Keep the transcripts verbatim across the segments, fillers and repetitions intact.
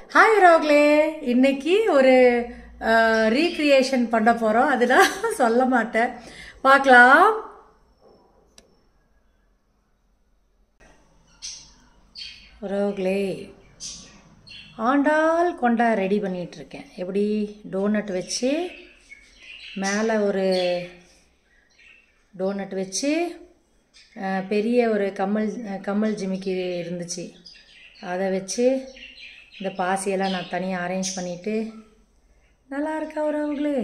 Hi ரோக்லே, இன்னைக்கு ஒரு recreation பண்ண போறோம். அது நான் சொல்ல மாட்டேன், பார்க்கலாம். ரோக்லே, ஆண்டாள் கொண்டா ரெடி பண்ணிட்டு இருக்கேன். எப்படி டோனட் வச்சு மேலே ஒரு டோனட் வச்சு பெரிய ஒரு கம்மல் கம்மல் ஜிமிக்கி இருந்துச்சு, அதை வச்சு இந்த பாசியெல்லாம் நான் தனியாக அரேஞ்ச் பண்ணிவிட்டு நல்லா இருக்கா உறவுகளே?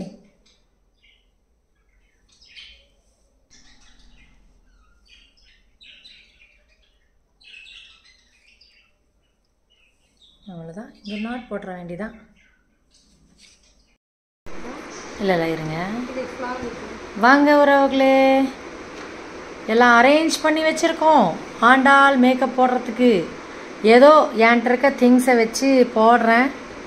அவ்வளோதான், இங்கே நாட் போட்டுற வேண்டியதான். இல்லை இல்லை இருங்க, வாங்க உறவுகளே, எல்லாம் அரேஞ்ச் பண்ணி வச்சுருக்கோம் ஆண்டாள் மேக்கப் போடுறதுக்கு. ஏதோ என்கிட்ட இருக்க திங்ஸை வச்சு போடுறேன்.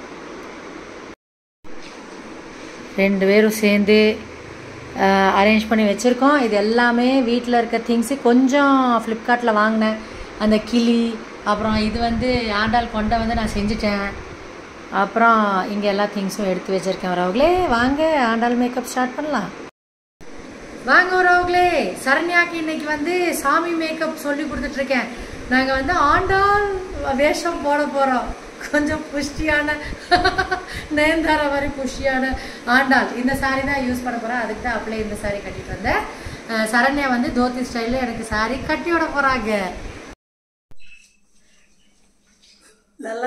ரெண்டு பேரும் சேர்ந்து அரேஞ்ச் பண்ணி வச்சுருக்கோம். இது எல்லாமே வீட்டில் இருக்க திங்ஸு. கொஞ்சம் ஃப்ளிப்கார்ட்டில் வாங்கினேன், அந்த கிளி, அப்புறம் இது வந்து ஆண்டாள் கொண்டை வந்து நான் செஞ்சுட்டேன். அப்புறம் இங்கே எல்லா திங்ஸும் எடுத்து வச்சுருக்கேன். உறவுகளே வாங்க, ஆண்டாள் மேக்கப் ஸ்டார்ட் பண்ணலாம். வாங்க உறவுகளே, சரண்யாக்கு இன்னைக்கு வந்து சாமி மேக்கப் சொல்லி கொடுத்துட்ருக்கேன். நாங்கள் வந்து ஆண்டாள் வேஷம் போட போகிறோம். கொஞ்சம் புஷ்டியான நேந்தார மாதிரி புஷ்டியான ஆண்டாள். இந்த சாரீ தான் யூஸ் பண்ண போகிறேன். அதுக்கு தான் அப்படியே இந்த சாரீ கட்டிட்டு வந்தேன். சரண்யா வந்து தோத்தி ஸ்டைலில் எனக்கு சாரீ கட்டி விட போகிறாங்க. நல்லா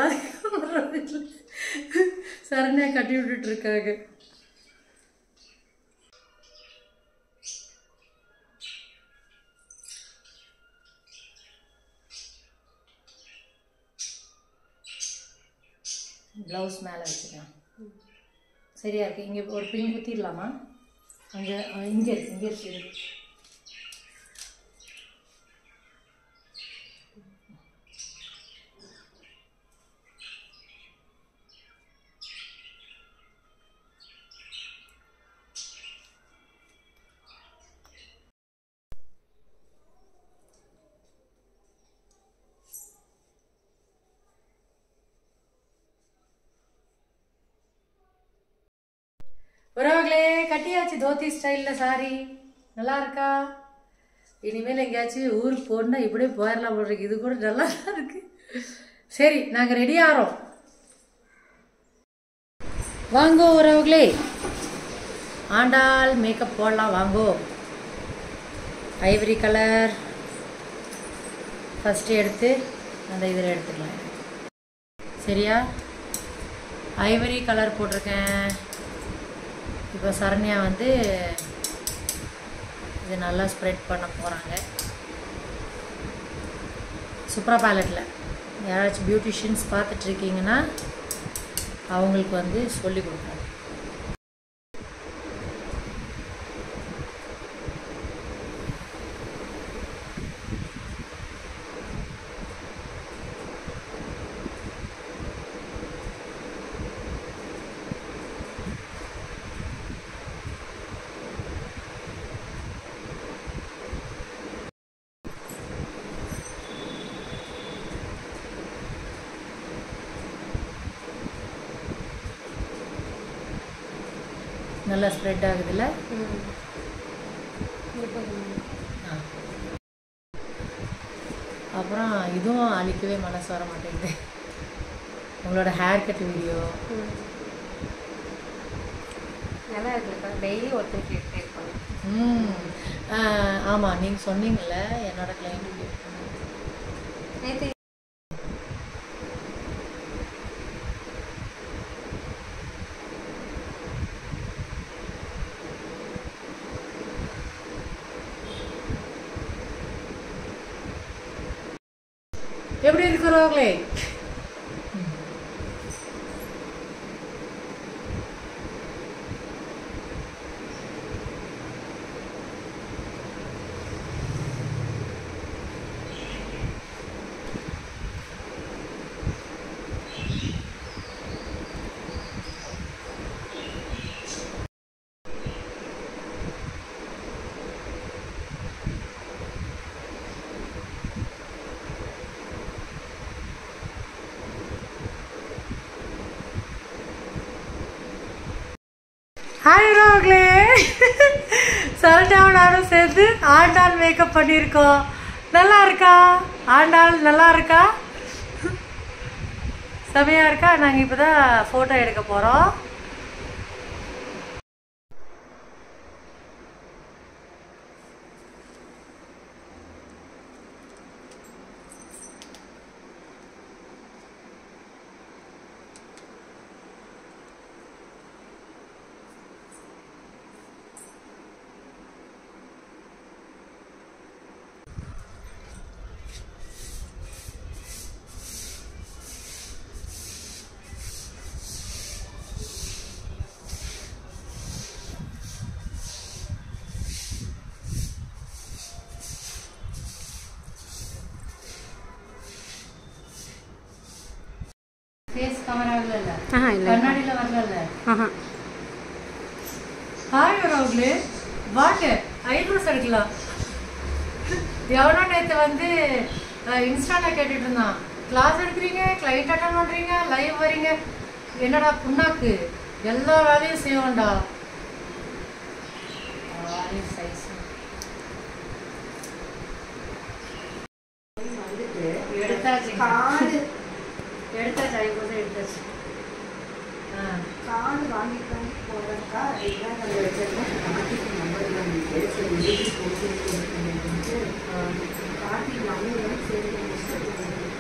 சரண்யா கட்டி விட்டுட்டு இருக்காங்க. ப்ளவுஸ் மேலே வச்சுக்கலாம். சரியா இருக்கு. இங்கே ஒரு பின் குத்திடலாமா? அங்கே இங்கே இருக்கு, இங்கே இருக்கு. உறவுகளே, கட்டியாச்சு தோத்தி ஸ்டைலில் சாரி. நல்லா இருக்கா? இனிமேல் எங்கேயாச்சும் ஊருக்கு போடணுன்னா இப்படியே போயிடலாம் போடுறீங்க. இது கூட நல்லா தான் இருக்கு. சரி, நாங்கள் ரெடி ஆகிறோம். வாங்கோ உறவுகளே, ஆண்டாள் மேக்கப் போடலாம் வாங்கோ. ஐவரி கலர் ஃபஸ்ட்டு எடுத்து அந்த இதில் எடுத்துக்கலாம். சரியா? ஐவரி கலர் போட்டிருக்கேன். இப்போ சரண்யா வந்து இது நல்லா ஸ்ப்ரெட் பண்ண போகிறாங்க. சூப்பரா பேலட்டில் யாராச்சும் பியூட்டிஷியன்ஸ் பார்த்துட்ருக்கீங்கன்னா அவங்களுக்கு வந்து சொல்லி கொடுக்கணும். நல்லா ஸ்ப்ரெட் ஆகுதுல்ல? அப்புறம் இதுவும் அழிக்கவே மனசு வர மாட்டேங்குது. உங்களோட ஹேர் கட் வீடியோ நல்லா இருக்குல்லக்கா, டெய்லி ஒருத்தர் கேட்டே இருப்பாங்க. ம் ஆமாம், நீங்கள் சொன்னீங்கல்ல என்னோட கிளைண்ட் நேற்று எப்படி இருக்கிறோங்களே? ஹாய் ரோக்லே சரட்டாவும் நானும் சேர்ந்து ஆண்டாள் மேக்கப் பண்ணியிருக்கோம். நல்லா இருக்கா ஆண்டாள்? நல்லா இருக்கா? செமையாக இருக்கா? நாங்கள் இப்போ தான் ஃபோட்டோ எடுக்க போகிறோம். ஃபேஸ் கவர் ஆகல, ஆஹா இல்ல, கண்ணாடியில வரல. ஆஹா. ஹாய் ரோக்லே, வாங்க ஐப்ரோஸ் எடுக்கலாம். எவனோ நேற்று வந்து இன்ஸ்டால கேட்டுட்டு இருந்தான், கிளாஸ் எடுக்கிறீங்க, கிளைண்ட் அட்டன் பண்றீங்க, லைவ் வரீங்க, என்னடா புண்ணாக்கு, எல்லா வேலையும் செய்வோம்டா. எடுத்தாச்சு எடுத்தாச்சு ஐப்ரோஸ் எடுத்தாச்சு. கார்டு வாங்கிட்டு போறதுக்கா எல்லாம் நம்ம வச்சிருக்கோம். கார்த்திக் நம்பர் வாங்கிட்டு சரி போட்டு கார்த்திக் நம்பர் சேர்த்து